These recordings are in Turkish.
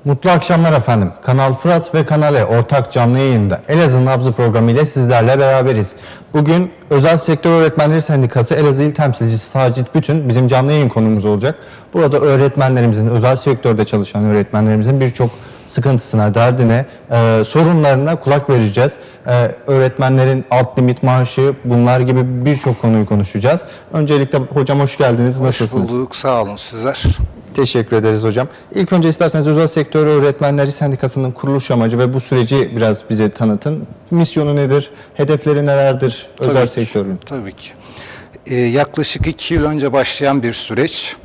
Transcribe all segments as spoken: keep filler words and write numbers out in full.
Mutlu akşamlar efendim. Kanal Fırat ve Kanal E ortak canlı yayında Elazığ Nabzı programı ile sizlerle beraberiz. Bugün Özel Sektör Öğretmenleri Sendikası Elazığ İl Temsilcisi Sacit Bütün bizim canlı yayın konumuz olacak. Burada öğretmenlerimizin, özel sektörde çalışan öğretmenlerimizin birçok sıkıntısına, derdine, e, sorunlarına kulak vereceğiz. E, öğretmenlerin alt limit maaşı, bunlar gibi birçok konuyu konuşacağız. Öncelikle hocam hoş geldiniz. Hoş Nasılsınız? Hoş bulduk. Sağ olun sizler. Teşekkür ederiz hocam. İlk önce isterseniz Özel Sektör Öğretmenleri Sendikası'nın kuruluş amacı ve bu süreci biraz bize tanıtın. Misyonu nedir? Hedefleri nelerdir Tabii özel ki, sektörün? Tabii ki. Ee, yaklaşık iki yıl önce başlayan bir süreç.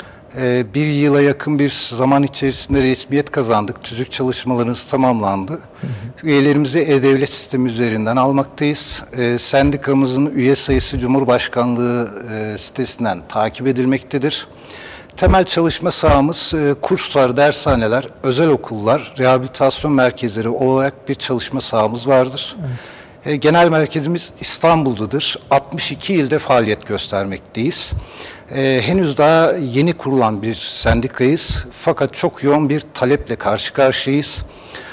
Ee, bir yıla yakın bir zaman içerisinde resmiyet kazandık. TÜZÜK çalışmalarımız tamamlandı. Hı hı. Üyelerimizi E-Devlet sistemi üzerinden almaktayız. Ee, sendikamızın üye sayısı Cumhurbaşkanlığı e, sitesinden takip edilmektedir. Temel çalışma sahamız e, kurslar, dershaneler, özel okullar, rehabilitasyon merkezleri olarak bir çalışma sahamız vardır. Evet. E, genel merkezimiz İstanbul'dadır. altmış iki ilde faaliyet göstermekteyiz. E, henüz daha yeni kurulan bir sendikayız. Fakat çok yoğun bir taleple karşı karşıyayız.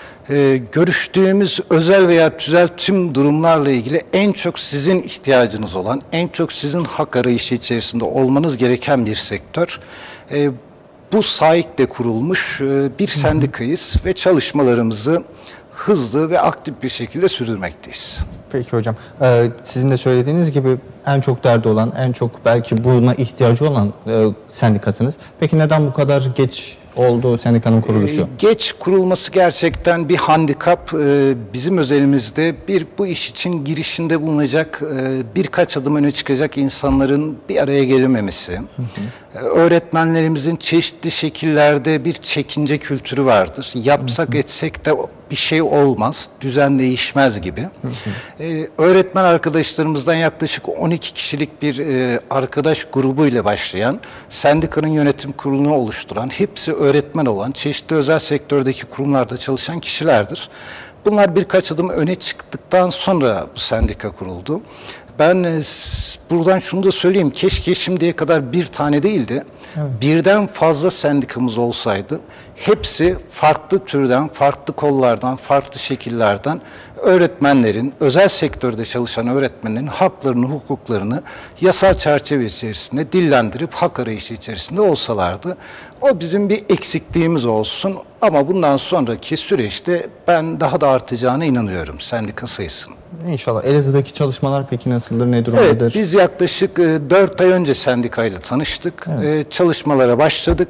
Ee, görüştüğümüz özel veya tüzel tüm durumlarla ilgili en çok sizin ihtiyacınız olan, en çok sizin hak arayışı içerisinde olmanız gereken bir sektör. Ee, bu sahikle kurulmuş e, bir sendikayız ve çalışmalarımızı hızlı ve aktif bir şekilde sürdürmekteyiz. Peki hocam, ee, sizin de söylediğiniz gibi en çok derdi olan, en çok belki buna ihtiyacı olan e, sendikasınız. Peki neden bu kadar geç oldu sendikanın kuruluşu? Geç kurulması gerçekten bir handikap. Bizim özelimizde bir bu iş için girişinde bulunacak, birkaç adım öne çıkacak insanların bir araya gelememesi. Hı hı. Öğretmenlerimizin çeşitli şekillerde bir çekince kültürü vardır. Yapsak hı hı. etsek de bir şey olmaz, düzen değişmez gibi. Hı hı. Öğretmen arkadaşlarımızdan yaklaşık on iki kişilik bir arkadaş grubuyla başlayan, sendikanın yönetim kurulunu oluşturan, hepsi öğretmen olan, çeşitli özel sektördeki kurumlarda çalışan kişilerdir. Bunlar birkaç adım öne çıktıktan sonra bu sendika kuruldu. Ben e, buradan şunu da söyleyeyim, keşke şimdiye kadar bir tane değildi, evet. birden fazla sendikamız olsaydı, hepsi farklı türden, farklı kollardan, farklı şekillerden öğretmenlerin, özel sektörde çalışan öğretmenlerin haklarını, hukuklarını yasal çerçeve içerisinde dillendirip hak arayışı içerisinde olsalardı. O bizim bir eksikliğimiz olsun ama bundan sonraki süreçte ben daha da artacağına inanıyorum sendika sayısının. İnşallah. Elazığ'daki çalışmalar peki nasıldır, ne durumdadır? Evet, biz yaklaşık dört ay önce sendikayla tanıştık. Evet. Çalışmalara başladık.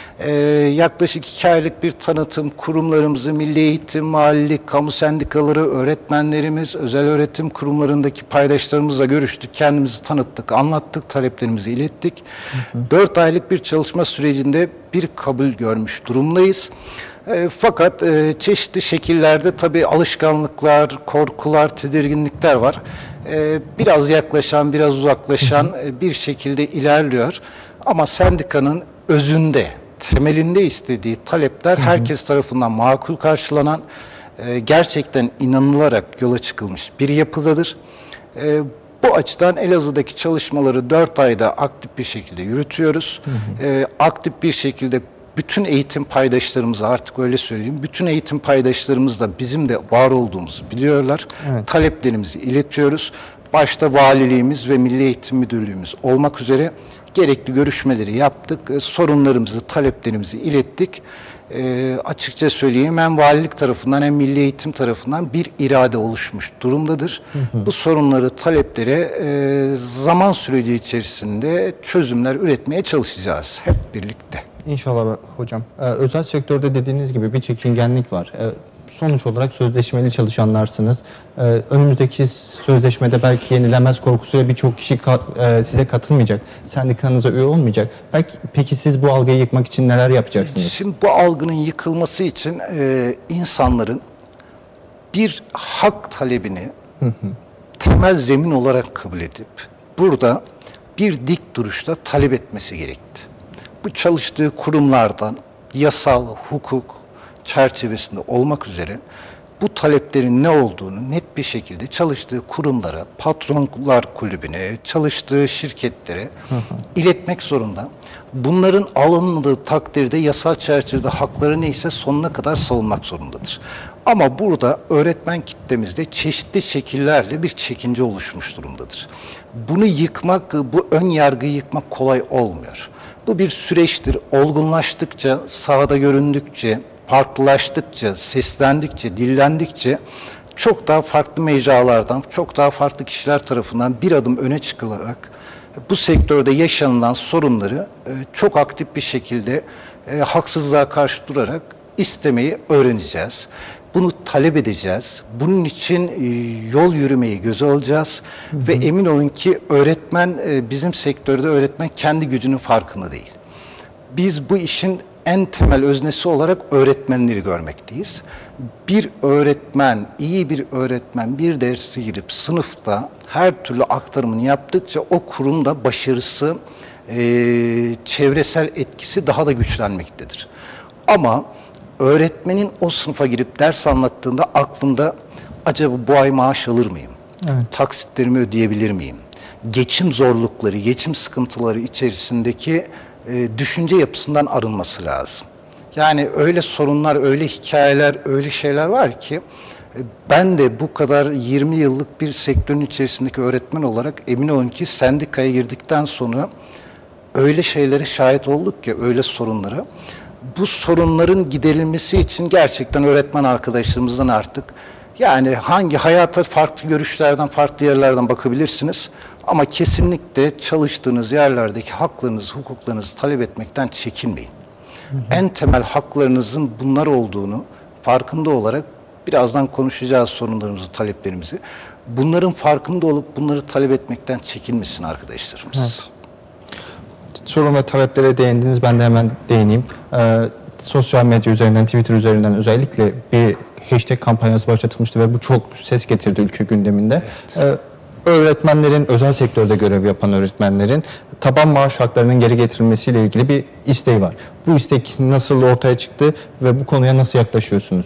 Yaklaşık iki aylık bir tanıtım, kurumlarımızı, milli eğitim, mahallelik, kamu sendikaları, öğretmenlerimiz, özel öğretim kurumlarındaki paydaşlarımızla görüştük. Kendimizi tanıttık, anlattık, taleplerimizi ilettik. Hı hı. dört aylık bir çalışma sürecinde bir kabul görmüş durumdayız. E, fakat e, çeşitli şekillerde tabii alışkanlıklar, korkular, tedirginlikler var. E, biraz yaklaşan, biraz uzaklaşan e, bir şekilde ilerliyor. Ama sendikanın özünde, temelinde istediği talepler herkes tarafından makul karşılanan, e, gerçekten inanılarak yola çıkılmış bir yapıdadır. E, bu açıdan Elazığ'daki çalışmaları dört ayda aktif bir şekilde yürütüyoruz. Hı hı. E, aktif bir şekilde bütün eğitim paydaşlarımıza, artık öyle söyleyeyim, bütün eğitim paydaşlarımız da bizim de var olduğumuzu biliyorlar. Evet. Taleplerimizi iletiyoruz. Başta valiliğimiz ve Milli Eğitim Müdürlüğümüz olmak üzere gerekli görüşmeleri yaptık. Sorunlarımızı, taleplerimizi ilettik. E, açıkça söyleyeyim, hem valilik tarafından hem Milli Eğitim tarafından bir irade oluşmuş durumdadır. Hı hı. Bu sorunları, taleplere e, zaman süreci içerisinde çözümler üretmeye çalışacağız hep birlikte. İnşallah hocam. Ee, özel sektörde dediğiniz gibi bir çekingenlik var. Ee, sonuç olarak sözleşmeli çalışanlarsınız. Ee, önümüzdeki sözleşmede belki yenilemez korkusuyla birçok kişi ka e, size katılmayacak. Sendikanıza üye olmayacak. Belki, peki siz bu algıyı yıkmak için neler yapacaksınız? Şimdi bu algının yıkılması için e, insanların bir hak talebini hı hı. temel zemin olarak kabul edip burada bir dik duruşta talep etmesi gerekti. Bu çalıştığı kurumlardan yasal, hukuk çerçevesinde olmak üzere bu taleplerin ne olduğunu net bir şekilde çalıştığı kurumlara, patronlar kulübüne, çalıştığı şirketlere hı hı. iletmek zorunda. Bunların alınmadığı takdirde yasal çerçevede hakları neyse sonuna kadar savunmak zorundadır. Ama burada öğretmen kitlemizde çeşitli şekillerle bir çekince oluşmuş durumdadır. Bunu yıkmak, bu ön yargıyı yıkmak kolay olmuyor. Bu bir süreçtir. Olgunlaştıkça, sahada göründükçe, farklılaştıkça, seslendikçe, dillendikçe çok daha farklı mecralardan, çok daha farklı kişiler tarafından bir adım öne çıkılarak bu sektörde yaşanılan sorunları çok aktif bir şekilde haksızlığa karşı durarak istemeyi öğreneceğiz. Bunu talep edeceğiz. Bunun için yol yürümeyi göze alacağız. Hı hı. Ve emin olun ki öğretmen, bizim sektörde öğretmen kendi gücünün farkında değil. Biz bu işin en temel öznesi olarak öğretmenleri görmekteyiz. Bir öğretmen, iyi bir öğretmen bir derse girip sınıfta her türlü aktarımını yaptıkça o kurumda başarısı, e, çevresel etkisi daha da güçlenmektedir. Ama öğretmenin o sınıfa girip ders anlattığında aklında acaba bu ay maaş alır mıyım? Evet. Taksitlerimi ödeyebilir miyim? Geçim zorlukları, geçim sıkıntıları içerisindeki e, düşünce yapısından arınması lazım. Yani öyle sorunlar, öyle hikayeler, öyle şeyler var ki e, ben de bu kadar yirmi yıllık bir sektörün içerisindeki öğretmen olarak emin olun ki sendikaya girdikten sonra öyle şeylere şahit olduk ki, öyle sorunlara. Bu sorunların giderilmesi için gerçekten öğretmen arkadaşlarımızdan artık yani hangi hayata farklı görüşlerden, farklı yerlerden bakabilirsiniz ama kesinlikle çalıştığınız yerlerdeki haklarınızı, hukuklarınızı talep etmekten çekinmeyin. Hı hı. En temel haklarınızın bunlar olduğunu farkında olarak birazdan konuşacağız sorunlarımızı, taleplerimizi. Bunların farkında olup bunları talep etmekten çekinmesin arkadaşlarımız. Evet. Sorun ve taleplere değindiniz. Ben de hemen değineyim. Ee, sosyal medya üzerinden, Twitter üzerinden özellikle bir hashtag kampanyası başlatılmıştı ve bu çok ses getirdi ülke gündeminde. Evet. Ee, öğretmenlerin, özel sektörde görev yapan öğretmenlerin taban maaş haklarının geri getirilmesiyle ilgili bir isteği var. Bu istek nasıl ortaya çıktı ve bu konuya nasıl yaklaşıyorsunuz?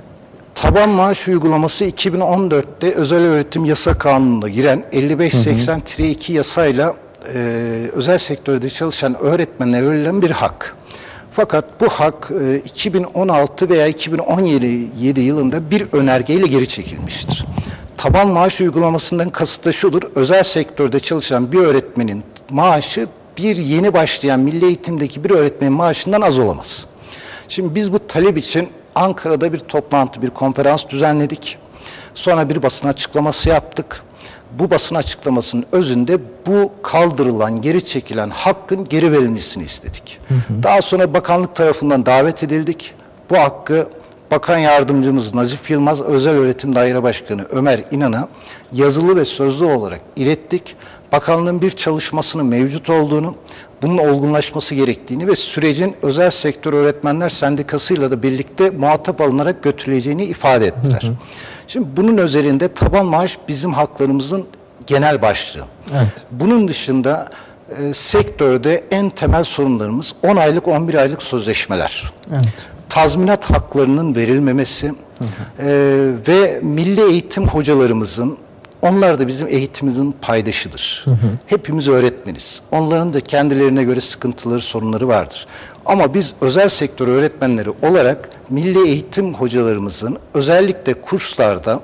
Taban maaş uygulaması iki bin on dörtte Özel Öğretim Yasa Kanunu'na giren elli beş seksen iki yasayla e, özel sektörde çalışan öğretmenlere verilen bir hak. Fakat bu hak e, iki bin on altı veya iki bin on yedi yılında bir önergeyle geri çekilmiştir. Taban maaş uygulamasından kasıt da şudur: özel sektörde çalışan bir öğretmenin maaşı bir yeni başlayan milli eğitimdeki bir öğretmenin maaşından az olamaz. Şimdi biz bu talep için Ankara'da bir toplantı, bir konferans düzenledik. Sonra bir basın açıklaması yaptık. Bu basın açıklamasının özünde bu kaldırılan, geri çekilen hakkın geri verilmesini istedik. Hı hı. Daha sonra bakanlık tarafından davet edildik. Bu hakkı Bakan Yardımcımız Nazif Yılmaz, Özel Öğretim Daire Başkanı Ömer İnan'a yazılı ve sözlü olarak ilettik. Bakanlığın bir çalışmasının mevcut olduğunu, bunun olgunlaşması gerektiğini ve sürecin özel sektör öğretmenler sendikasıyla da birlikte muhatap alınarak götürüleceğini ifade ettiler. Hı hı. Şimdi bunun özelinde taban maaş bizim haklarımızın genel başlığı. Evet. Bunun dışında e, sektörde en temel sorunlarımız on aylık, on bir aylık sözleşmeler. Evet. Tazminat haklarının verilmemesi, hı hı. E, ve milli eğitim hocalarımızın, onlar da bizim eğitimimizin paydaşıdır. Hı hı. Hepimiz öğretmeniz. Onların da kendilerine göre sıkıntıları, sorunları vardır. Ama biz özel sektör öğretmenleri olarak milli eğitim hocalarımızın özellikle kurslarda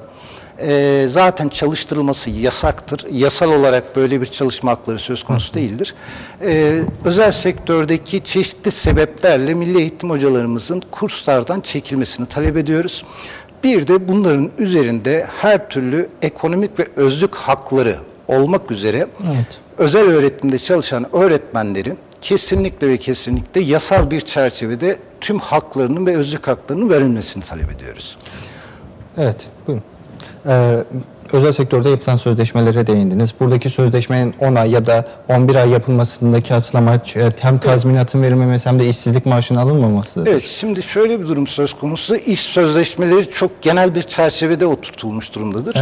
e, zaten çalıştırılması yasaktır. Yasal olarak böyle bir çalışma hakları söz konusu değildir. E, özel sektördeki çeşitli sebeplerle milli eğitim hocalarımızın kurslardan çekilmesini talep ediyoruz. Bir de bunların üzerinde her türlü ekonomik ve özlük hakları olmak üzere, evet, özel öğretimde çalışan öğretmenlerin kesinlikle ve kesinlikle yasal bir çerçevede tüm haklarının ve özlük haklarının verilmesini talep ediyoruz. Evet, buyurun. Ee, özel sektörde yapılan sözleşmelere değindiniz. Buradaki sözleşmenin on ay ya da on bir ay yapılmasındaki asıl amaç hem tazminatın verilmemesi hem de işsizlik maaşının alınmamasıdır. Evet, şimdi şöyle bir durum söz konusu. İş sözleşmeleri çok genel bir çerçevede oturtulmuş durumdadır. Evet.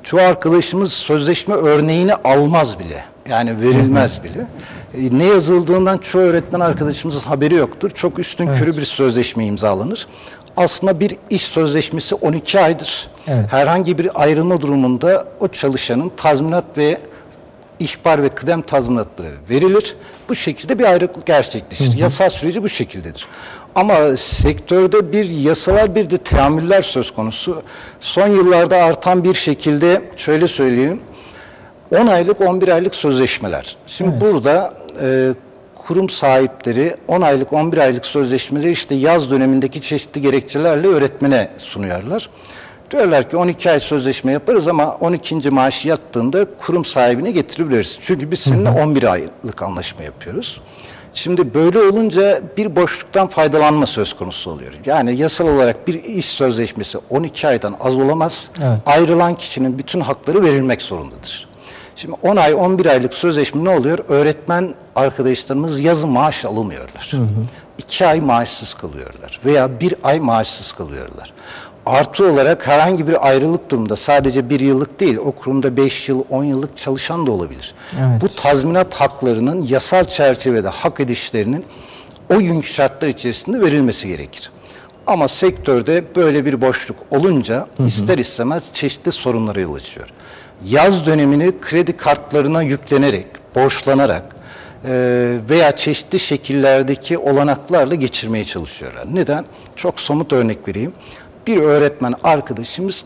çoğu arkadaşımız sözleşme örneğini almaz bile. Yani verilmez bile. E, ne yazıldığından çoğu öğretmen arkadaşımızın haberi yoktur. Çok üstünkörü evet. bir sözleşme imzalanır. Aslında bir iş sözleşmesi on iki aydır. Evet. Herhangi bir ayrılma durumunda o çalışanın tazminat ve ihbar ve kıdem tazminatları verilir. Bu şekilde bir ayrılık gerçekleşir. Hı hı. Yasal süreci bu şekildedir. Ama sektörde bir yasalar bir de teamüller söz konusu. Son yıllarda artan bir şekilde şöyle söyleyeyim. on aylık on bir aylık sözleşmeler. Şimdi evet. burada e, kurum sahipleri on aylık on bir aylık sözleşmeleri işte yaz dönemindeki çeşitli gerekçelerle öğretmene sunuyorlar. Diyorlar ki on iki ay sözleşme yaparız ama on ikinci maaşı yattığında kurum sahibine getirebiliriz. Çünkü biz seninle on bir aylık anlaşma yapıyoruz. Şimdi böyle olunca bir boşluktan faydalanma söz konusu oluyor. Yani yasal olarak bir iş sözleşmesi on iki aydan az olamaz. Evet. Ayrılan kişinin bütün hakları verilmek zorundadır. Şimdi on ay on bir aylık sözleşme ne oluyor? Öğretmen arkadaşlarımız yazın maaş alamıyorlar. Hı hı. iki ay maaşsız kalıyorlar veya bir ay maaşsız kalıyorlar. Artı olarak herhangi bir ayrılık durumunda sadece bir yıllık değil, o kurumda beş yıl, on yıllık çalışan da olabilir. Evet. Bu tazminat haklarının yasal çerçevede hak edişlerinin o günkü şartlar içerisinde verilmesi gerekir. Ama sektörde böyle bir boşluk olunca hı hı. ister istemez çeşitli sorunlara yol açıyor. Yaz dönemini kredi kartlarına yüklenerek, borçlanarak e, veya çeşitli şekillerdeki olanaklarla geçirmeye çalışıyorlar. Neden? Çok somut örnek vereyim. Bir öğretmen arkadaşımız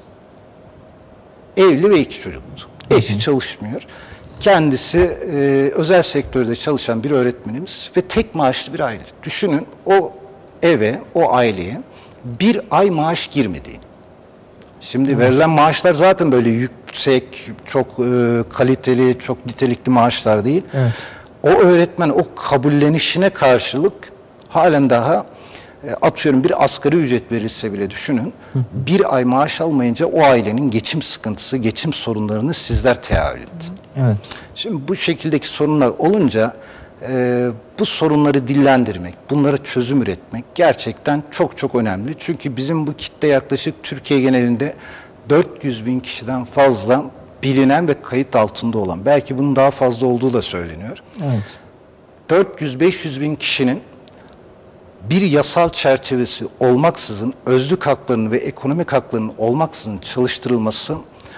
evli ve iki çocuktu. Eşi hı hı. çalışmıyor. Kendisi e, özel sektörde çalışan bir öğretmenimiz ve tek maaşlı bir aile. Düşünün o eve, o aileye bir ay maaş girmediğini. Şimdi evet. verilen maaşlar zaten böyle yüksek, çok e, kaliteli, çok nitelikli maaşlar değil. Evet. O öğretmen o kabullenişine karşılık halen daha e, atıyorum bir asgari ücret verilse bile düşünün. Hı. Bir ay maaş almayınca o ailenin geçim sıkıntısı, geçim sorunlarını sizler teavül edin. Evet. Şimdi bu şekildeki sorunlar olunca e, bu sorunları dillendirmek, bunlara çözüm üretmek gerçekten çok çok önemli. Çünkü bizim bu kitle yaklaşık Türkiye genelinde dört yüz bin kişiden fazla bilinen ve kayıt altında olan, belki bunun daha fazla olduğu da söyleniyor. Evet. dört yüz beş yüz bin kişinin bir yasal çerçevesi olmaksızın, özlük haklarının ve ekonomik haklarının olmaksızın çalıştırılması,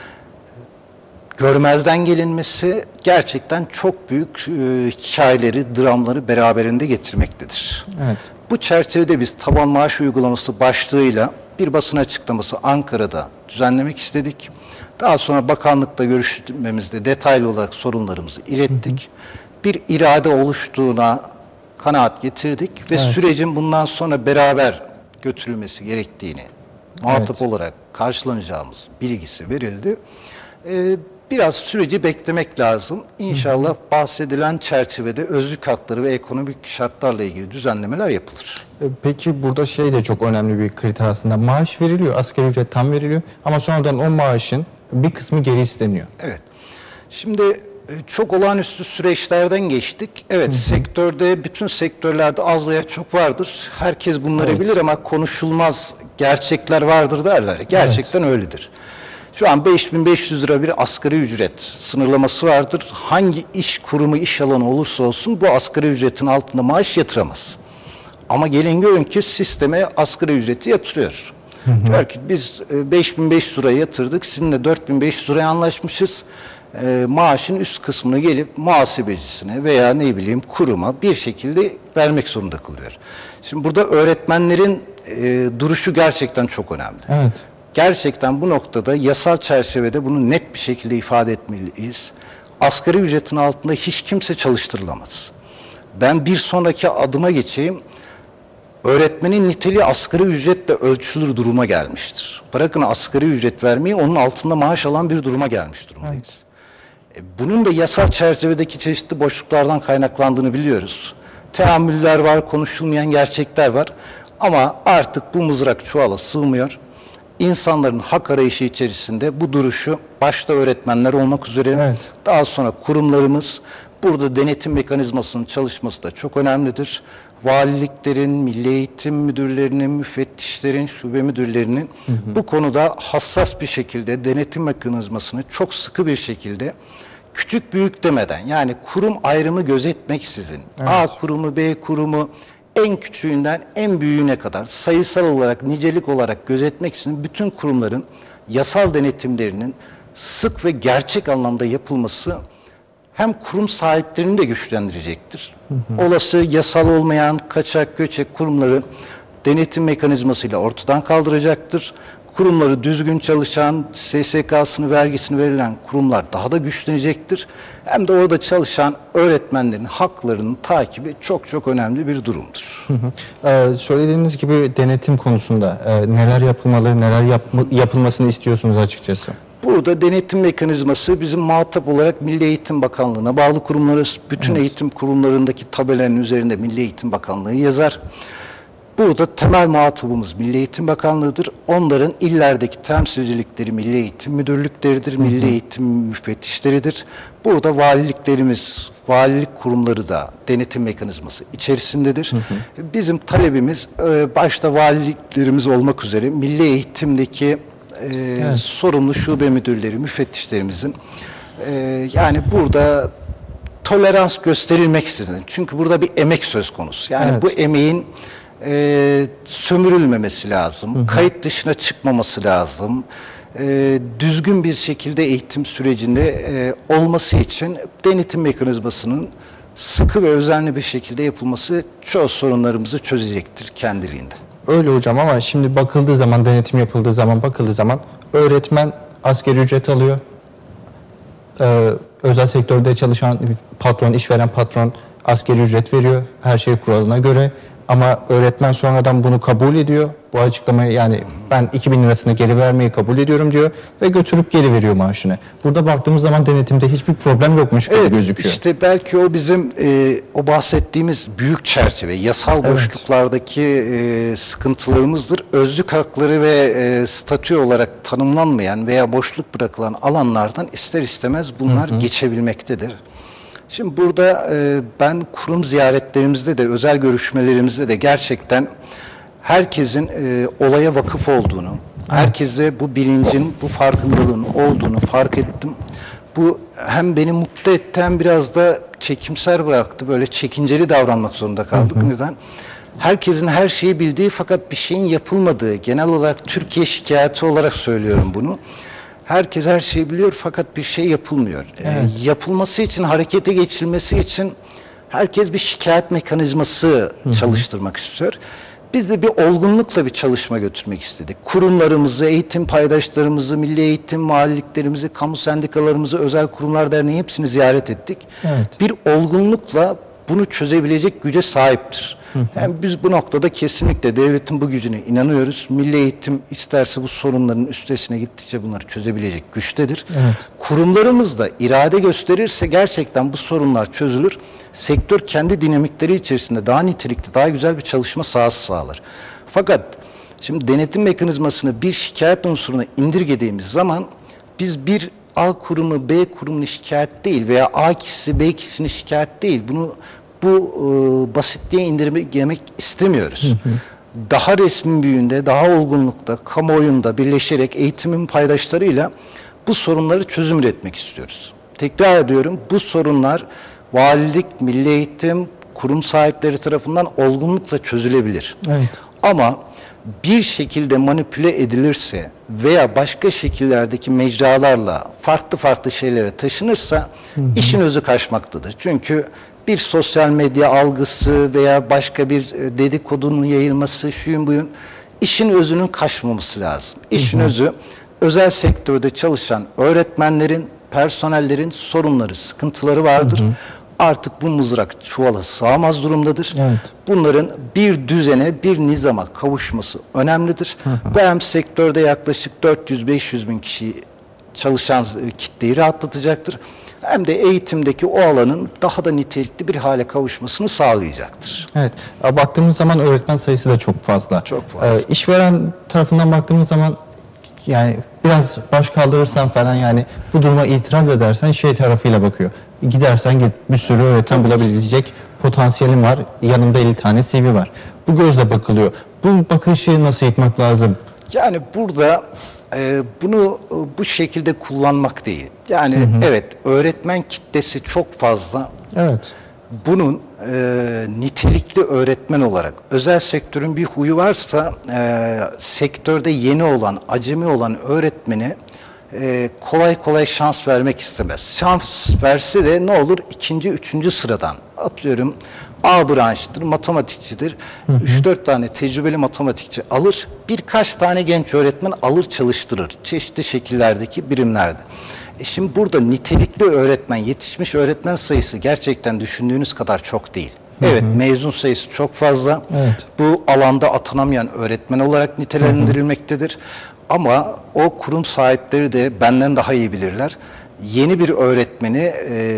görmezden gelinmesi gerçekten çok büyük e, hikayeleri, dramları beraberinde getirmektedir. Evet. Bu çerçevede biz taban maaş uygulaması başlığıyla bir basın açıklaması Ankara'da düzenlemek istedik. Daha sonra bakanlıkla görüşmemizde detaylı olarak sorunlarımızı ilettik. Hı hı. Bir irade oluştuğuna kanaat getirdik ve evet. sürecin bundan sonra beraber götürülmesi gerektiğini muhatap evet. olarak karşılanacağımız bilgisi verildi. Ee, Biraz süreci beklemek lazım. İnşallah bahsedilen çerçevede özlük hakları ve ekonomik şartlarla ilgili düzenlemeler yapılır. Peki burada şey de çok önemli bir kriter aslında. Maaş veriliyor, asgari ücret tam veriliyor ama sonradan o maaşın bir kısmı geri isteniyor. Evet. Şimdi çok olağanüstü süreçlerden geçtik. Evet, hı hı. sektörde, bütün sektörlerde az veya çok vardır. Herkes bunları evet. bilir ama konuşulmaz gerçekler vardır derler. Gerçekten evet. öyledir. Şu an beş bin beş yüz lira bir asgari ücret sınırlaması vardır. Hangi iş kurumu, iş alanı olursa olsun bu asgari ücretin altında maaş yatıramaz. Ama gelin görün ki sisteme asgari ücreti yatırıyor. Hı hı. Diyor ki biz beş bin beş yüz liraya yatırdık, sizinle dört bin beş yüz liraya anlaşmışız. E, maaşın üst kısmını gelip muhasebecisine veya ne bileyim kuruma bir şekilde vermek zorunda kılıyor. Şimdi burada öğretmenlerin e, duruşu gerçekten çok önemli. Evet. Gerçekten bu noktada yasal çerçevede bunu net bir şekilde ifade etmeliyiz. Asgari ücretin altında hiç kimse çalıştırılamaz. Ben bir sonraki adıma geçeyim. Öğretmenin niteliği asgari ücretle ölçülür duruma gelmiştir. Bırakın asgari ücret vermeyi, onun altında maaş alan bir duruma gelmiş durumdayız. Evet. Bunun da yasal çerçevedeki çeşitli boşluklardan kaynaklandığını biliyoruz. Teamüller var, konuşulmayan gerçekler var. Ama artık bu mızrak çuvala sığmıyor. İnsanların hak arayışı içerisinde bu duruşu başta öğretmenler olmak üzere evet. daha sonra kurumlarımız, burada denetim mekanizmasının çalışması da çok önemlidir. valiliklerin, milli eğitim müdürlerinin, müfettişlerin, şube müdürlerinin hı hı. bu konuda hassas bir şekilde denetim mekanizmasını çok sıkı bir şekilde küçük büyük demeden, yani kurum ayrımı gözetmeksizin, evet. A kurumu, B kurumu, en küçüğünden en büyüğüne kadar sayısal olarak, nicelik olarak gözetmeksizin bütün kurumların yasal denetimlerinin sık ve gerçek anlamda yapılması hem kurum sahiplerini de güçlendirecektir. Hı hı. Olası yasal olmayan kaçak göçek kurumları denetim mekanizmasıyla ortadan kaldıracaktır. Kurumları düzgün çalışan, S S K'sını, vergisini verilen kurumlar daha da güçlenecektir. Hem de orada çalışan öğretmenlerin haklarının takibi çok çok önemli bir durumdur. Hı hı. Ee, söylediğiniz gibi denetim konusunda e, neler yapılmalı, neler yapma, yapılmasını istiyorsunuz açıkçası? Burada denetim mekanizması bizim muhatap olarak Milli Eğitim Bakanlığı'na bağlı kurumlarız. Bütün evet. eğitim kurumlarındaki tabelanın üzerinde Milli Eğitim Bakanlığı yazar. Burada temel muhatabımız Milli Eğitim Bakanlığı'dır. Onların illerdeki temsilcilikleri Milli Eğitim Müdürlükleridir, hı hı. Milli Eğitim Müfettişleridir. Burada valiliklerimiz, valilik kurumları da denetim mekanizması içerisindedir. Hı hı. Bizim talebimiz başta valiliklerimiz olmak üzere Milli Eğitim'deki e, evet. sorumlu şube müdürleri, müfettişlerimizin e, yani burada tolerans gösterilmeksizin. Çünkü burada bir emek söz konusu. Yani evet. bu emeğin E, sömürülmemesi lazım, hı hı. kayıt dışına çıkmaması lazım, e, düzgün bir şekilde eğitim sürecinde e, olması için denetim mekanizmasının sıkı ve özenli bir şekilde yapılması çoğu sorunlarımızı çözecektir kendiliğinden. Öyle hocam, ama şimdi bakıldığı zaman, denetim yapıldığı zaman, bakıldığı zaman öğretmen asgari ücret alıyor. Ee, özel sektörde çalışan patron, işveren patron asgari ücret veriyor her şey kuralına göre. Ama öğretmen sonradan bunu kabul ediyor. Bu açıklamayı, yani ben iki bin lirasını geri vermeyi kabul ediyorum diyor ve götürüp geri veriyor maaşını. Burada baktığımız zaman denetimde hiçbir problem yokmuş gibi evet, gözüküyor. İşte belki o bizim e, o bahsettiğimiz büyük çerçeve, yasal evet. boşluklardaki e, sıkıntılarımızdır. Özlük hakları ve e, statü olarak tanımlanmayan veya boşluk bırakılan alanlardan ister istemez bunlar hı hı. geçebilmektedir. Şimdi burada e, ben kurum ziyaretlerimizde de, özel görüşmelerimizde de gerçekten herkesin e, olaya vakıf olduğunu, herkese bu bilincin, bu farkındalığın olduğunu fark ettim. Bu hem beni mutlu etti hem biraz da çekimser bıraktı. Böyle çekinceli davranmak zorunda kaldık. Hı hı. Neden? Herkesin her şeyi bildiği fakat bir şeyin yapılmadığı, genel olarak Türkiye şikayeti olarak söylüyorum bunu. Herkes her şeyi biliyor fakat bir şey yapılmıyor. Evet. E, yapılması için, harekete geçilmesi için herkes bir şikayet mekanizması hı hı. çalıştırmak istiyor. Biz de bir olgunlukla bir çalışma götürmek istedik. Kurumlarımızı, eğitim paydaşlarımızı, milli eğitim mahalleliklerimizi, kamu sendikalarımızı, özel kurumlar derneği hepsini ziyaret ettik. Evet. Bir olgunlukla bunu çözebilecek güce sahiptir. Hı hı. Yani biz bu noktada kesinlikle devletin bu gücüne inanıyoruz. Milli eğitim isterse bu sorunların üstesine gittikçe bunları çözebilecek güçtedir. Evet. Kurumlarımız da irade gösterirse gerçekten bu sorunlar çözülür. Sektör kendi dinamikleri içerisinde daha nitelikli, daha güzel bir çalışma sahası sağlar. Fakat şimdi denetim mekanizmasını bir şikayet unsuruna indirgediğimiz zaman biz bir A kurumu B kurumunu şikayet değil veya A kişisi B kişisini şikayet değil. Bunu bu e, basitliğe indirgemek istemiyoruz. Hı hı. Daha resmi büyüğünde, daha olgunlukta, kamuoyunda birleşerek eğitimin paydaşlarıyla bu sorunları çözüm üretmek istiyoruz. Tekrar ediyorum, bu sorunlar valilik, milli eğitim, kurum sahipleri tarafından olgunlukla çözülebilir. Evet. Ama bir şekilde manipüle edilirse veya başka şekillerdeki mecralarla farklı farklı şeylere taşınırsa hı hı. işin özü kaçmaktadır. Çünkü bir sosyal medya algısı veya başka bir dedikodunun yayılması, şuyun buyun, işin özünün kaçmaması lazım. İşin hı hı. özü özel sektörde çalışan öğretmenlerin, personellerin sorunları, sıkıntıları vardır. Hı hı. Artık bu mızrak çuvala sığamaz durumdadır. Evet. Bunların bir düzene, bir nizama kavuşması önemlidir. Hı hı. Bu hem sektörde yaklaşık dört yüz beş yüz bin kişi çalışan kitleyi rahatlatacaktır. Hem de eğitimdeki o alanın daha da nitelikli bir hale kavuşmasını sağlayacaktır. Evet. Baktığımız zaman öğretmen sayısı da çok fazla. Çok fazla. Ee, işveren tarafından baktığımız zaman yani biraz baş kaldırırsan falan, yani bu duruma itiraz edersen şey tarafıyla bakıyor. Gidersen git, bir sürü öğretmen bulabilecek potansiyelim var. Yanımda elli tane C V var. Bu gözle bakılıyor. Bu bakışı nasıl yıkmak lazım? Yani burada e, bunu e, bu şekilde kullanmak değil. Yani hı hı. evet, öğretmen kitlesi çok fazla. Evet. Bunun e, nitelikli öğretmen olarak özel sektörün bir huyu varsa e, sektörde yeni olan, acemi olan öğretmeni e, kolay kolay şans vermek istemez. Şans verse de ne olur? İkinci, üçüncü sıradan. Atıyorum A branşıdır, matematikçidir. üç dört tane tecrübeli matematikçi alır. Birkaç tane genç öğretmen alır, çalıştırır. Çeşitli şekillerdeki birimlerde. E şimdi burada nitelikli öğretmen, yetişmiş öğretmen sayısı gerçekten düşündüğünüz kadar çok değil. Evet, hı hı. mezun sayısı çok fazla. Evet. Bu alanda atanamayan öğretmen olarak nitelendirilmektedir. Hı hı. Ama o kurum sahipleri de benden daha iyi bilirler. Yeni bir öğretmeni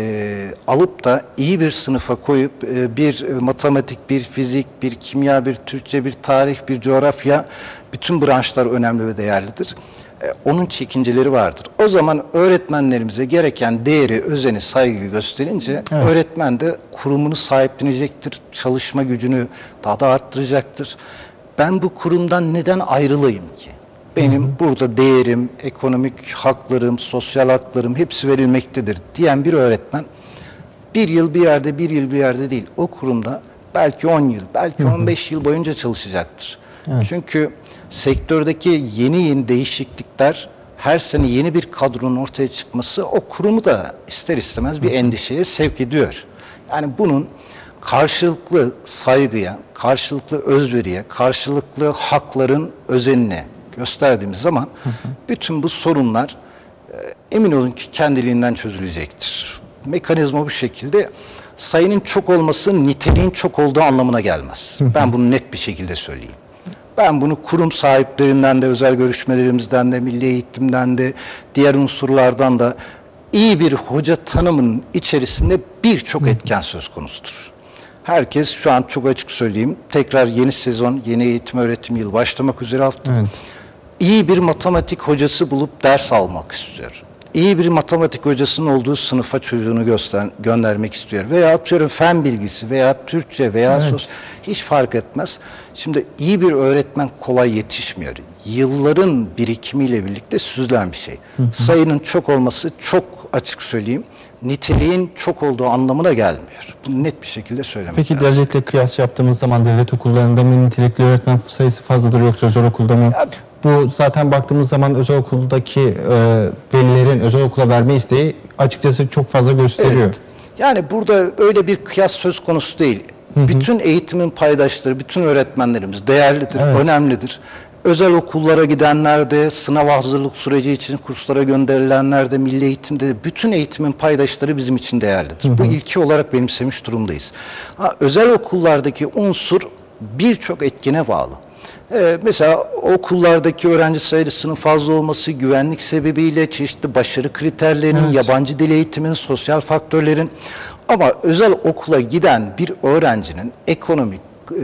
e, alıp da iyi bir sınıfa koyup e, bir e, matematik, bir fizik, bir kimya, bir Türkçe, bir tarih, bir coğrafya, bütün branşlar önemli ve değerlidir. E, onun çekinceleri vardır. O zaman öğretmenlerimize gereken değeri, özeni, saygıyı gösterince evet. öğretmen de kurumunu sahiplenecektir, çalışma gücünü daha da arttıracaktır. Ben bu kurumdan neden ayrılayım ki? Benim hı hı. burada değerim, ekonomik haklarım, sosyal haklarım hepsi verilmektedir diyen bir öğretmen bir yıl bir yerde, bir yıl bir yerde değil. O kurumda belki on yıl, belki hı hı. on beş yıl boyunca çalışacaktır. Evet. Çünkü sektördeki yeni yeni değişiklikler, her sene yeni bir kadronun ortaya çıkması o kurumu da ister istemez bir endişeye sevk ediyor. Yani bunun karşılıklı saygıya, karşılıklı özveriye, karşılıklı hakların özenine gösterdiğimiz zaman hı hı. bütün bu sorunlar e, emin olun ki kendiliğinden çözülecektir. Mekanizma bu şekilde. Sayının çok olması niteliğin çok olduğu anlamına gelmez. Hı hı. Ben bunu net bir şekilde söyleyeyim. Ben bunu kurum sahiplerinden de, özel görüşmelerimizden de, milli eğitimden de, diğer unsurlardan da iyi bir hoca tanımının içerisinde birçok etken söz konusudur. Herkes şu an çok açık söyleyeyim, tekrar yeni sezon, yeni eğitim öğretim yılı başlamak üzere hafta. Evet. İyi bir matematik hocası bulup ders almak istiyor. İyi bir matematik hocasının olduğu sınıfa çocuğunu göster göndermek istiyor. Veya atıyorum fen bilgisi veya Türkçe veya evet. sos, hiç fark etmez. Şimdi iyi bir öğretmen kolay yetişmiyor. Yılların birikimiyle birlikte süzülen bir şey. Hı hı. Sayının çok olması, çok açık söyleyeyim, niteliğin çok olduğu anlamına gelmiyor. Bunu net bir şekilde söylemek Peki lazım. devletle kıyas yaptığımız zaman devlet okullarında mı nitelikli öğretmen sayısı fazladır yoksa özel okulda mı? Ya, bu zaten baktığımız zaman özel okuldaki e, velilerin özel okula verme isteği açıkçası çok fazla gösteriyor. Evet. Yani burada öyle bir kıyas söz konusu değil. Hı hı. Bütün eğitimin paydaşları, bütün öğretmenlerimiz değerlidir, evet. önemlidir. Özel okullara gidenler de, sınav hazırlık süreci için kurslara gönderilenler de, milli eğitimde de bütün eğitimin paydaşları bizim için değerlidir. Hı hı. Bu ilki olarak benimsemiş durumdayız. Ha, özel okullardaki unsur birçok etkene bağlı. Ee, mesela okullardaki öğrenci sayısının fazla olması, güvenlik sebebiyle çeşitli başarı kriterlerinin, evet. yabancı dil eğitiminin, sosyal faktörlerin, ama özel okula giden bir öğrencinin ekonomik e,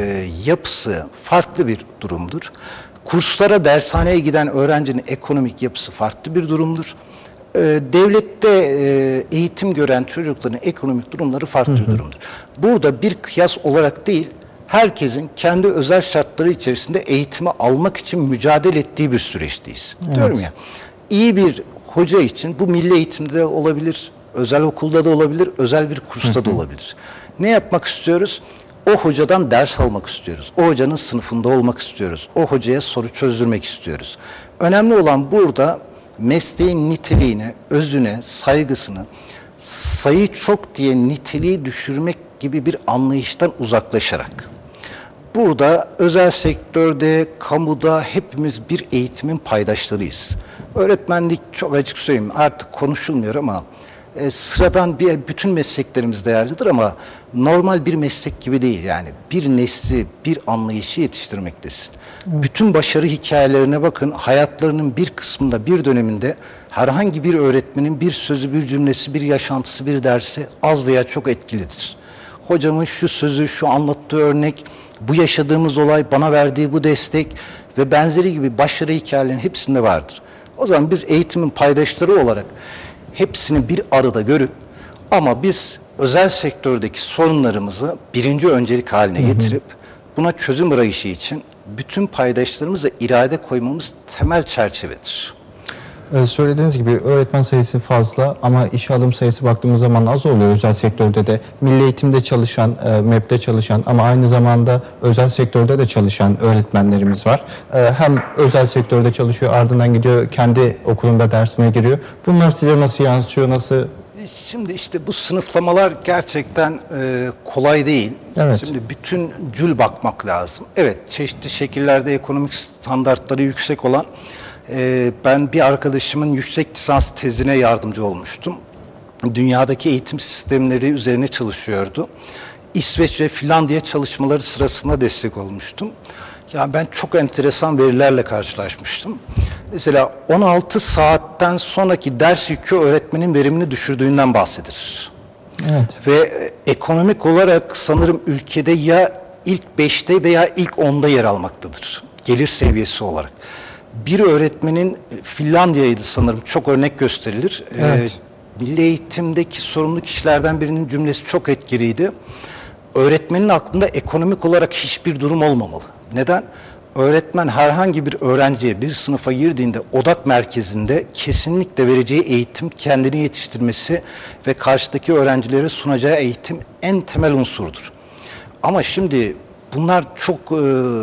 yapısı farklı bir durumdur. Kurslara, dershaneye giden öğrencinin ekonomik yapısı farklı bir durumdur. E, devlette e, eğitim gören çocukların ekonomik durumları farklı hı hı. bir durumdur. Burada bir kıyas olarak değil, herkesin kendi özel şartları içerisinde eğitimi almak için mücadele ettiği bir süreçteyiz. Evet. Diyorum ya, iyi bir hoca için bu milli eğitimde de olabilir, özel okulda da olabilir, özel bir kursta hı hı. da olabilir. Ne yapmak istiyoruz? O hocadan ders almak istiyoruz. O hocanın sınıfında olmak istiyoruz. O hocaya soru çözdürmek istiyoruz. Önemli olan burada mesleğin niteliğine, özüne, saygısını, sayı çok diye niteliği düşürmek gibi bir anlayıştan uzaklaşarak. Burada özel sektörde, kamuda hepimiz bir eğitimin paydaşlarıyız. Öğretmenlik, çok açık söyleyeyim, artık konuşulmuyor ama e, sıradan bir bütün mesleklerimiz değerlidir ama normal bir meslek gibi değil yani. Bir nesli, bir anlayışı yetiştirmektesin. Evet. Bütün başarı hikayelerine bakın, hayatlarının bir kısmında, bir döneminde herhangi bir öğretmenin bir sözü, bir cümlesi, bir yaşantısı, bir dersi az veya çok etkilidir. Hocamın şu sözü, şu anlattığı örnek, bu yaşadığımız olay, bana verdiği bu destek ve benzeri gibi başarı hikayelerinin hepsinde vardır. O zaman biz eğitimin paydaşları olarak hepsini bir arada görüp Ama biz özel sektördeki sorunlarımızı birinci öncelik haline getirip buna çözüm arayışı için bütün paydaşlarımızla irade koymamız temel çerçevedir. Ee, söylediğiniz gibi öğretmen sayısı fazla ama işe alım sayısı baktığımız zaman az oluyor özel sektörde de. Milli eğitimde çalışan, e, M E B'de çalışan ama aynı zamanda özel sektörde de çalışan öğretmenlerimiz var. E, hem özel sektörde çalışıyor, ardından gidiyor kendi okulunda dersine giriyor. Bunlar size nasıl yansıyor, nasıl? Şimdi işte bu sınıflamalar gerçekten e, kolay değil. Evet. Şimdi bütüncül bakmak lazım. Evet, çeşitli şekillerde ekonomik standartları yüksek olan e, ben bir arkadaşımın yüksek lisans tezine yardımcı olmuştum. Dünyadaki eğitim sistemleri üzerine çalışıyordu. İsveç ve Finlandiya çalışmaları sırasında destek olmuştum. Ya ben çok enteresan verilerle karşılaşmıştım. Mesela on altı saatten sonraki ders yükü öğretmenin verimini düşürdüğünden bahsedilir. Evet. Ve ekonomik olarak sanırım ülkede ya ilk beşte veya ilk onda yer almaktadır. Gelir seviyesi olarak. Bir öğretmenin Finlandiya'ydı sanırım, çok örnek gösterilir. Evet. Ee, milli eğitimdeki sorumlu kişilerden birinin cümlesi çok etkiliydi. Öğretmenin aklında ekonomik olarak hiçbir durum olmamalı. Neden? Öğretmen herhangi bir öğrenciye bir sınıfa girdiğinde odak merkezinde kesinlikle vereceği eğitim, kendini yetiştirmesi ve karşıdaki öğrencilere sunacağı eğitim en temel unsurdur. Ama şimdi bunlar çok e,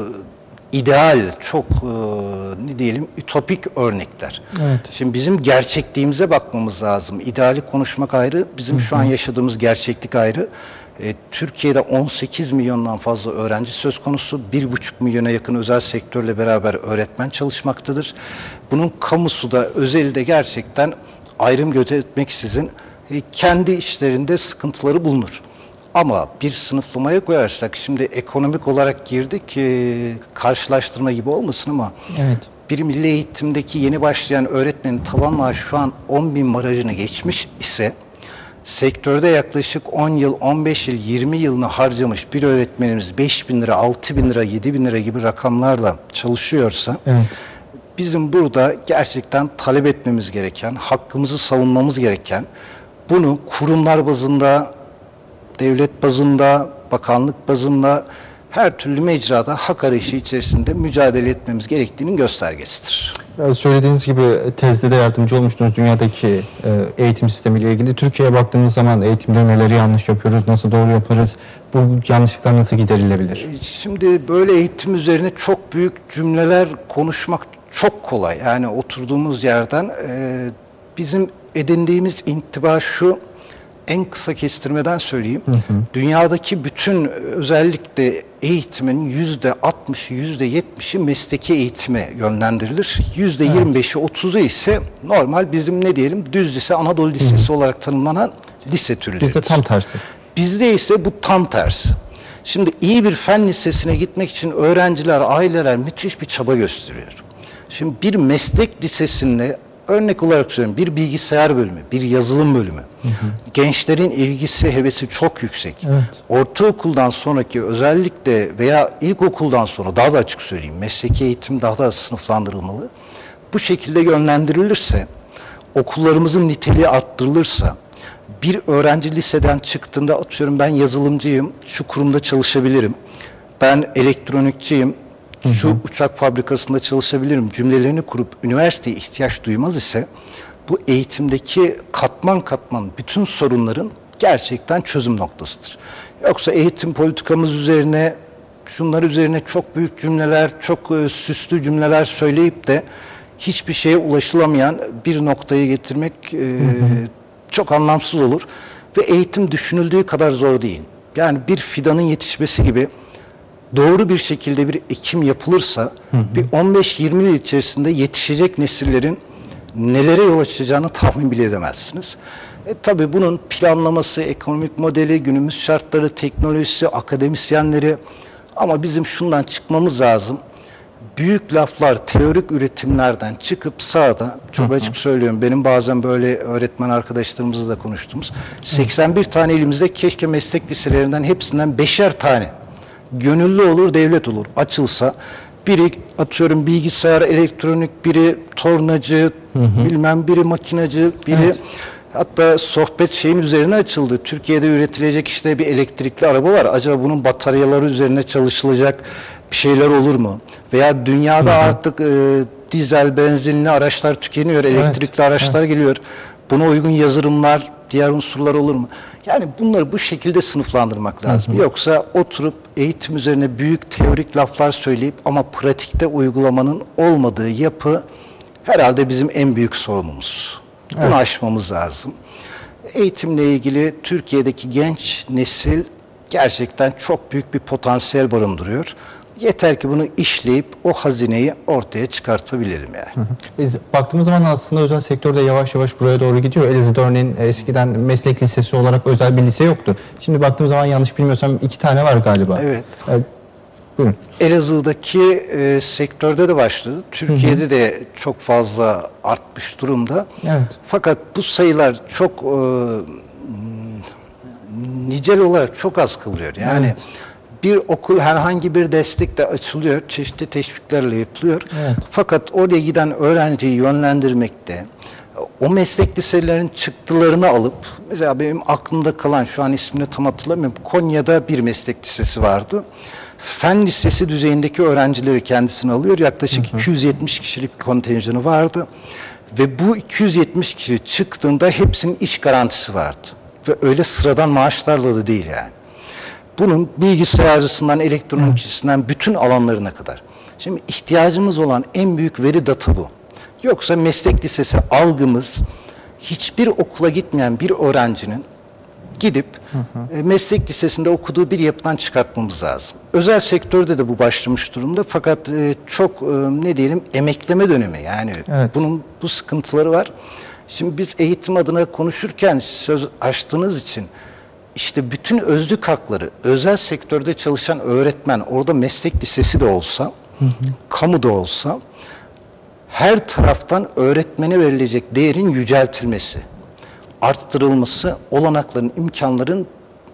ideal, çok e, ne diyelim ütopik örnekler. Evet. Şimdi bizim gerçekliğimize bakmamız lazım. İdeali konuşmak ayrı, bizim şu an yaşadığımız gerçeklik ayrı. E, Türkiye'de on sekiz milyondan fazla öğrenci söz konusu, bir buçuk milyona yakın özel sektörle beraber öğretmen çalışmaktadır. Bunun kamusu da özeli de gerçekten ayrım gözetmeksizin e, kendi işlerinde sıkıntıları bulunur. Ama bir sınıflamaya koyarsak, şimdi ekonomik olarak girdik, e, karşılaştırma gibi olmasın ama Evet. bir milli eğitimdeki yeni başlayan öğretmenin tavan maaşı şu an on bin barajını geçmiş ise, sektörde yaklaşık on yıl, on beş yıl, yirmi yılını harcamış bir öğretmenimiz beş bin lira, altı bin lira, yedi bin lira gibi rakamlarla çalışıyorsa, Evet. bizim burada gerçekten talep etmemiz gereken, hakkımızı savunmamız gereken, bunu kurumlar bazında, devlet bazında, bakanlık bazında, her türlü mecrada hak arayışı içerisinde mücadele etmemiz gerektiğinin göstergesidir. Söylediğiniz gibi tezde de yardımcı olmuştunuz dünyadaki eğitim sistemiyle ilgili. Türkiye'ye baktığımız zaman eğitimde neleri yanlış yapıyoruz, nasıl doğru yaparız, bu yanlışlıklar nasıl giderilebilir? Şimdi böyle eğitim üzerine çok büyük cümleler konuşmak çok kolay. Yani oturduğumuz yerden bizim edindiğimiz intiba şu, en kısa kestirmeden söyleyeyim. Hı hı. Dünyadaki bütün özellikle eğitimin yüzde altmışı, yüzde yetmişi mesleki eğitime yönlendirilir. Yüzde yirmi beşi, otuzu ise normal bizim ne diyelim düz lise, Anadolu Lisesi hı hı. olarak tanımlanan lise türleridir. Bizde tam tersi. Bizde ise bu tam tersi. Şimdi iyi bir fen lisesine gitmek için öğrenciler, aileler müthiş bir çaba gösteriyor. Şimdi bir meslek lisesinde, örnek olarak söyleyeyim, bir bilgisayar bölümü, bir yazılım bölümü. Hı hı. Gençlerin ilgisi, hevesi çok yüksek. Evet. Ortaokuldan sonraki özellikle veya ilkokuldan sonra, daha da açık söyleyeyim, mesleki eğitim daha da sınıflandırılmalı. Bu şekilde yönlendirilirse, okullarımızın niteliği arttırılırsa, bir öğrenci liseden çıktığında atıyorum ben yazılımcıyım, şu kurumda çalışabilirim, ben elektronikçiyim, şu hı hı. uçak fabrikasında çalışabilirim cümlelerini kurup üniversiteye ihtiyaç duymaz ise, bu eğitimdeki katman katman bütün sorunların gerçekten çözüm noktasıdır. Yoksa eğitim politikamız üzerine, şunlar üzerine çok büyük cümleler, çok e, süslü cümleler söyleyip de hiçbir şeye ulaşılamayan bir noktaya getirmek e, hı hı. çok anlamsız olur. Ve eğitim düşünüldüğü kadar zor değil. Yani bir fidanın yetişmesi gibi doğru bir şekilde bir ekim yapılırsa hı hı. bir on beş yirmi yıl içerisinde yetişecek nesillerin nelere yol açacağını tahmin bile edemezsiniz. E, tabii bunun planlaması, ekonomik modeli, günümüz şartları, teknolojisi, akademisyenleri, ama bizim şundan çıkmamız lazım. Büyük laflar, teorik üretimlerden çıkıp sahada, çok hı hı. açık söylüyorum, benim bazen böyle öğretmen arkadaşlarımızla da konuştuğumuz, seksen bir tane elimizde keşke meslek liselerinden hepsinden beşer tane gönüllü olur, devlet olur açılsa, biri atıyorum bilgisayar, elektronik, biri tornacı, hı hı. bilmem biri makinacı, biri evet. Hatta sohbet şeyin üzerine açıldı. Türkiye'de üretilecek işte bir elektrikli araba var. Acaba bunun bataryaları üzerine çalışılacak bir şeyler olur mu? Veya dünyada hı hı. artık e, dizel, benzinli araçlar tükeniyor, elektrikli evet, araçlar evet. geliyor. Buna uygun yazılımlar, diğer unsurlar olur mu? Yani bunları bu şekilde sınıflandırmak lazım. Hı hı. Yoksa oturup eğitim üzerine büyük teorik laflar söyleyip ama pratikte uygulamanın olmadığı yapı herhalde bizim en büyük sorunumuz. Bunu evet. aşmamız lazım. Eğitimle ilgili Türkiye'deki genç nesil gerçekten çok büyük bir potansiyel barındırıyor. Yeter ki bunu işleyip o hazineyi ortaya çıkartabilelim yani. Hı hı. Biz baktığımız zaman aslında özel sektörde yavaş yavaş buraya doğru gidiyor. Elazığ'da örneğin eskiden meslek lisesi olarak özel bir lise yoktu. Şimdi baktığımız zaman yanlış bilmiyorsam iki tane var galiba. Evet. evet. Buyurun. Elazığ'daki e, sektörde de başladı. Türkiye'de hı hı. de çok fazla artmış durumda. Evet. Fakat bu sayılar çok e, nicel olarak çok az kalıyor. Yani evet. bir okul herhangi bir destekle açılıyor, çeşitli teşviklerle yapılıyor. Evet. Fakat oraya giden öğrenciyi yönlendirmekte, o meslek liselerinin çıktılarını alıp, mesela benim aklımda kalan, şu an ismini tam hatırlamıyorum, Konya'da bir meslek lisesi vardı. Fen lisesi düzeyindeki öğrencileri kendisine alıyor. Yaklaşık hı hı. iki yüz yetmiş kişilik bir kontenjanı vardı. Ve bu iki yüz yetmiş kişi çıktığında hepsinin iş garantisi vardı. Ve öyle sıradan maaşlarla da değil yani. Bunun bilgisayarcısından, elektronikçisinden bütün alanlarına kadar. Şimdi ihtiyacımız olan en büyük veri data bu. Yoksa meslek lisesi algımız hiçbir okula gitmeyen bir öğrencinin gidip hı hı. E, meslek lisesinde okuduğu bir yapıdan çıkartmamız lazım. Özel sektörde de bu başlamış durumda fakat e, çok e, ne diyelim emekleme dönemi yani evet. bunun bu sıkıntıları var. Şimdi biz eğitim adına konuşurken söz açtığınız için işte bütün özlük hakları özel sektörde çalışan öğretmen orada meslek lisesi de olsa, hı hı. kamu da olsa her taraftan öğretmene verilecek değerin yüceltilmesi, arttırılması, olanakların, imkanların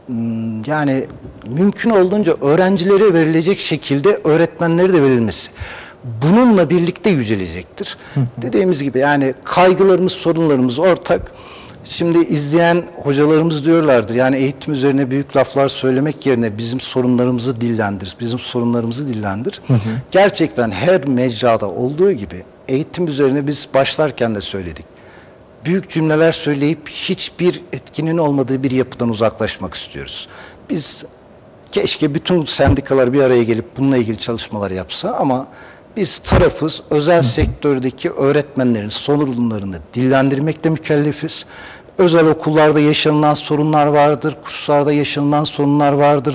yani mümkün olduğunca öğrencilere verilecek şekilde öğretmenlere de verilmesi. Bununla birlikte yücelecektir. Hı hı. Dediğimiz gibi yani kaygılarımız, sorunlarımız ortak. Şimdi izleyen hocalarımız diyorlardır yani eğitim üzerine büyük laflar söylemek yerine bizim sorunlarımızı dillendir, bizim sorunlarımızı dillendir. Hı hı. Gerçekten her mecrada olduğu gibi eğitim üzerine biz başlarken de söyledik. Büyük cümleler söyleyip hiçbir etkinin olmadığı bir yapıdan uzaklaşmak istiyoruz. Biz keşke bütün sendikalar bir araya gelip bununla ilgili çalışmalar yapsa ama biz tarafız, özel sektördeki öğretmenlerin sorunlarını dillendirmekle mükellefiz. Özel okullarda yaşanılan sorunlar vardır, kurslarda yaşanılan sorunlar vardır.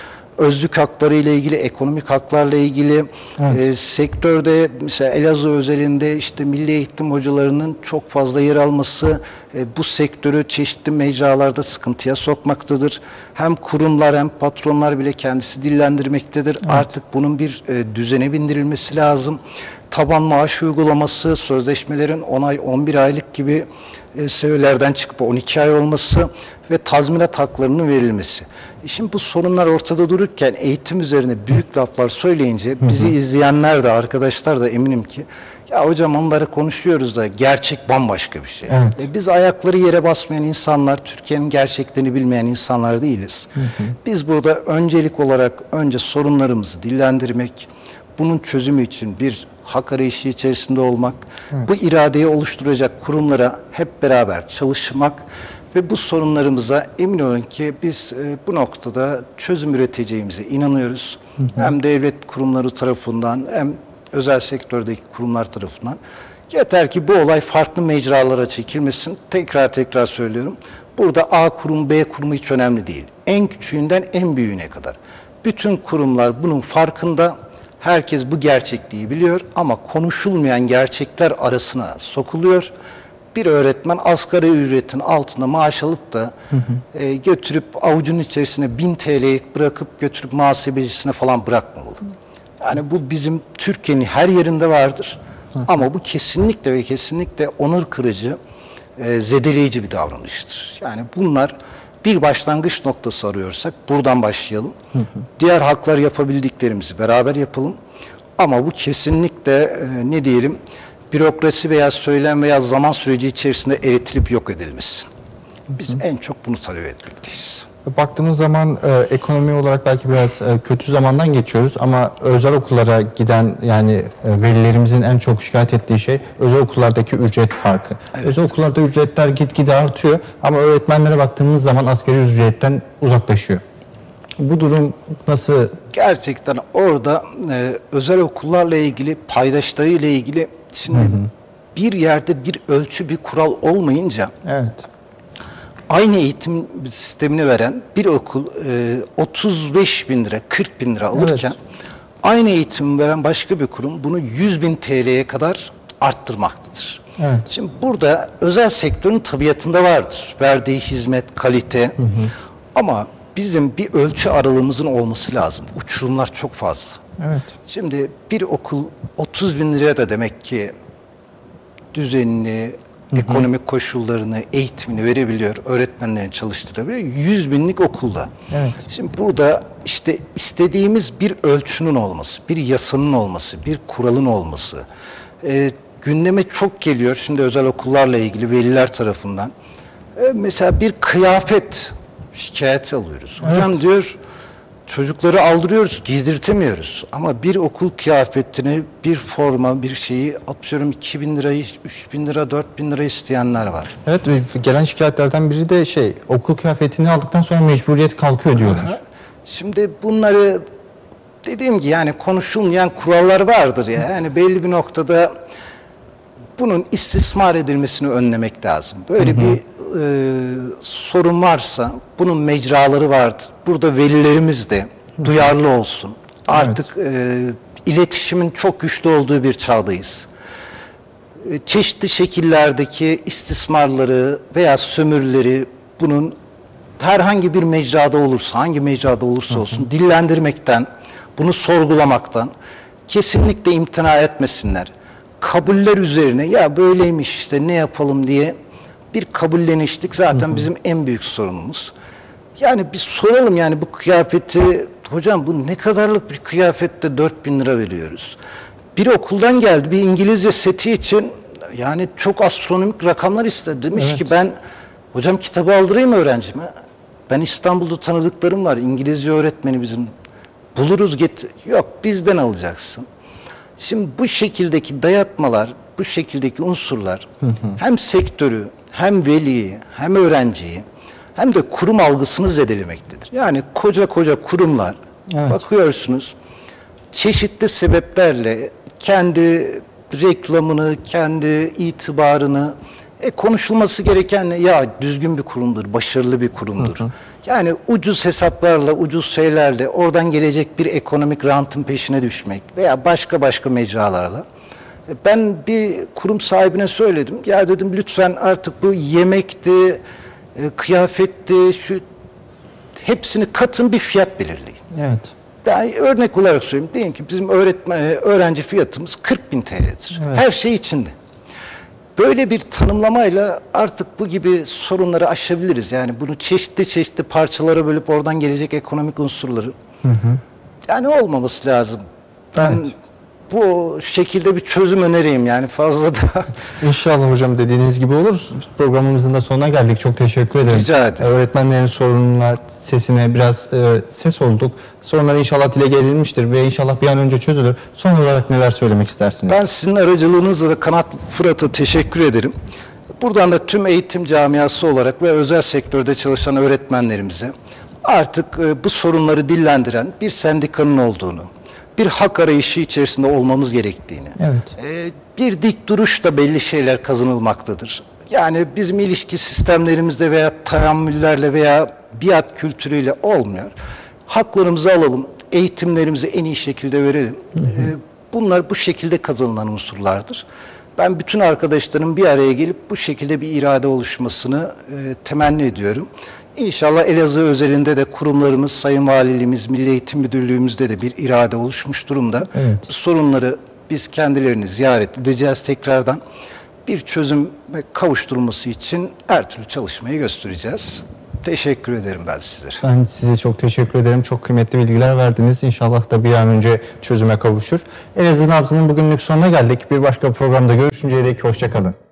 Özlük hakları ile ilgili, ekonomik haklarla ilgili evet. e, sektörde mesela Elazığ özelinde işte milli eğitim hocalarının çok fazla yer alması e, bu sektörü çeşitli mecralarda sıkıntıya sokmaktadır. Hem kurumlar hem patronlar bile kendisi dillendirmektedir. Evet. Artık bunun bir e, düzene bindirilmesi lazım. Taban maaş uygulaması, sözleşmelerin on ay, on bir aylık gibi e, seviyelerden çıkıp on iki ay olması ve tazminat haklarının verilmesi. E şimdi bu sorunlar ortada dururken eğitim üzerine büyük laflar söyleyince bizi hı hı. izleyenler de arkadaşlar da eminim ki ya hocam onları konuşuyoruz da gerçek bambaşka bir şey. Evet. E biz ayakları yere basmayan insanlar, Türkiye'nin gerçeklerini bilmeyen insanlar değiliz. Hı hı. Biz burada öncelik olarak önce sorunlarımızı dillendirmek, bunun çözümü için bir hak arayışı içerisinde olmak, evet. bu iradeyi oluşturacak kurumlara hep beraber çalışmak ve bu sorunlarımıza emin olun ki biz e, bu noktada çözüm üreteceğimize inanıyoruz. Hı hı. Hem devlet kurumları tarafından hem özel sektördeki kurumlar tarafından. Yeter ki bu olay farklı mecralara çekilmesin. Tekrar tekrar söylüyorum. Burada A kurum, B kurumu hiç önemli değil. En küçüğünden en büyüğüne kadar. Bütün kurumlar bunun farkında. Herkes bu gerçekliği biliyor ama konuşulmayan gerçekler arasına sokuluyor. Bir öğretmen asgari ücretin altında maaş alıp da hı hı. E, götürüp avucunun içerisine bin T L'yi bırakıp götürüp muhasebecisine falan bırakmamalı. Yani bu bizim Türkiye'nin her yerinde vardır. Hı hı. Ama bu kesinlikle ve kesinlikle onur kırıcı, e, zedeleyici bir davranıştır. Yani bunlar bir başlangıç noktası arıyorsak buradan başlayalım. Hı hı. Diğer haklar yapabildiklerimizi beraber yapalım. Ama bu kesinlikle e, ne diyelim bürokrasi veya söylem veya zaman süreci içerisinde eritilip yok edilmesin. Biz Hı. en çok bunu talep etmekteyiz. Baktığımız zaman e, ekonomi olarak belki biraz e, kötü zamandan geçiyoruz ama özel okullara giden yani e, velilerimizin en çok şikayet ettiği şey özel okullardaki ücret farkı. Evet. Özel okullarda ücretler gitgide artıyor ama öğretmenlere baktığımız zaman asgari ücretten uzaklaşıyor. Bu durum nasıl? Gerçekten orada e, özel okullarla ilgili, paydaşlarıyla ilgili şimdi hı hı. bir yerde bir ölçü, bir kural olmayınca evet. aynı eğitim sistemini veren bir okul e, otuz beş bin lira, kırk bin lira alırken evet. aynı eğitimi veren başka bir kurum bunu yüz bin T L'ye kadar arttırmaktadır. Evet. Şimdi burada özel sektörün tabiatında vardır. Verdiği hizmet, kalite hı hı. ama bizim bir ölçü aralığımızın olması lazım. Uçurumlar çok fazla. Evet. Şimdi bir okul otuz bin liraya da demek ki düzenini, Hı hı. ekonomik koşullarını, eğitimini verebiliyor, öğretmenlerini çalıştırabiliyor. yüz binlik okulda. Evet. Şimdi burada işte istediğimiz bir ölçünün olması, bir yasanın olması, bir kuralın olması. E, gündeme çok geliyor şimdi özel okullarla ilgili veliler tarafından. E, mesela bir kıyafet şikayeti alıyoruz. Hocam evet. diyor çocukları aldırıyoruz, giydirtemiyoruz. Ama bir okul kıyafetini, bir forma, bir şeyi atıyorum iki bin lirayı, üç bin lira, dört bin lira isteyenler var. Evet, gelen şikayetlerden biri de şey, okul kıyafetini aldıktan sonra mecburiyet kalkıyor diyorlar. Şimdi bunları dediğim gibi yani konuşulmayan kurallar vardır ya. Yani belli bir noktada bunun istismar edilmesini önlemek lazım. Böyle hı hı. bir e, sorun varsa bunun mecraları vardır. Burada velilerimiz de hı. duyarlı olsun. Artık evet. e, iletişimin çok güçlü olduğu bir çağdayız. E, çeşitli şekillerdeki istismarları veya sömürüleri bunun herhangi bir mecrada olursa, hangi mecrada olursa olsun hı hı. dillendirmekten, bunu sorgulamaktan kesinlikle imtina etmesinler. Kabuller üzerine ya böyleymiş işte ne yapalım diye bir kabullenişlik zaten hı hı. bizim en büyük sorunumuz. Yani biz soralım yani bu kıyafeti, hocam bu ne kadarlık bir kıyafette dört bin lira veriyoruz. Bir okuldan geldi bir İngilizce seti için yani çok astronomik rakamlar istedi. Demiş evet. ki ben hocam kitabı aldırayım öğrencime. Ben İstanbul'da tanıdıklarım var İngilizce öğretmeni bizim buluruz get yok bizden alacaksın. Şimdi bu şekildeki dayatmalar, bu şekildeki unsurlar hı hı. hem sektörü, hem veliyi, hem öğrenciyi, hem de kurum algısını zedelemektedir. Yani koca koca kurumlar, evet. bakıyorsunuz, çeşitli sebeplerle kendi reklamını, kendi itibarını, e, konuşulması gereken ya düzgün bir kurumdur, başarılı bir kurumdur. Hı hı. Yani ucuz hesaplarla, ucuz şeylerle oradan gelecek bir ekonomik rantın peşine düşmek veya başka başka mecralarla. Ben bir kurum sahibine söyledim. Ya dedim lütfen artık bu yemekti, kıyafetti, şu hepsini katın bir fiyat belirleyin. Evet. Ben örnek olarak söyleyeyim. Diyelim ki bizim öğretmen, öğrenci fiyatımız kırk bin T L'dir. Evet. Her şey içinde. Böyle bir tanımlamayla artık bu gibi sorunları aşabiliriz. Yani bunu çeşitli çeşitli parçalara bölüp oradan gelecek ekonomik unsurları. Hı hı. Yani olmaması lazım. Ben evet. bu şekilde bir çözüm önereyim yani fazla da. İnşallah hocam dediğiniz gibi olur. Programımızın da sonuna geldik. Çok teşekkür ederim. Rica ederim. Öğretmenlerin sorununa, sesine biraz e, ses olduk. Sorunları inşallah dile gelinmiştir ve inşallah bir an önce çözülür. Son olarak neler söylemek istersiniz? Ben sizin aracılığınızla da Kanat Fırat'a teşekkür ederim. Buradan da tüm eğitim camiası olarak ve özel sektörde çalışan öğretmenlerimize artık e, bu sorunları dillendiren bir sendikanın olduğunu, bir hak arayışı içerisinde olmamız gerektiğini, evet. e, bir dik duruşla belli şeyler kazanılmaktadır. Yani bizim ilişki sistemlerimizde veya tahammüllerle veya biat kültürüyle olmuyor. Haklarımızı alalım, eğitimlerimizi en iyi şekilde verelim. Hı hı. E, bunlar bu şekilde kazanılan unsurlardır. Ben bütün arkadaşlarım bir araya gelip bu şekilde bir irade oluşmasını e, temenni ediyorum. İnşallah Elazığ özelinde de kurumlarımız, Sayın Valiliğimiz, Milli Eğitim Müdürlüğümüzde de bir irade oluşmuş durumda. Evet. Bu sorunları biz kendilerini ziyaret edeceğiz tekrardan. Bir çözüm kavuşturulması için her türlü çalışmayı göstereceğiz. Teşekkür ederim ben sizlere. Ben size çok teşekkür ederim. Çok kıymetli bilgiler verdiniz. İnşallah da bir an önce çözüme kavuşur. Elazığ Nabzı'nın bugünlük sonuna geldik. Bir başka programda görüşünceye dek hoşça kalın.